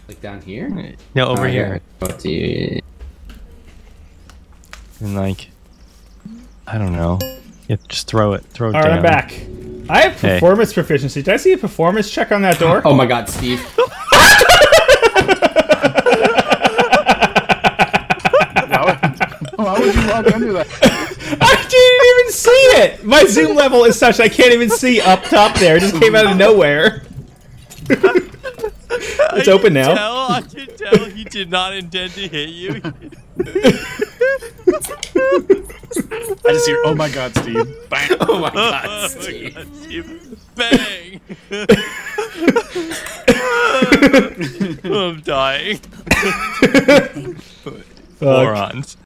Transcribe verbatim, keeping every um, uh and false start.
Like down here? No, over Oh, here. yeah. Oh, dude. And like, I don't know. You have to just throw it. Throw it All down. right, I'm back. I have Hey. performance proficiency. Did I see a performance check on that door? Oh my god, Steve. Why would you walk into that? I didn't even see it. My zoom level is such I can't even see up top there. It just came out of nowhere. It's I open can now. Tell, I can tell he did not intend to hit you. I just hear, oh my god, Steve. Bang. Oh my god, Oh my Steve. God, Steve. Bang! I'm dying. Morons.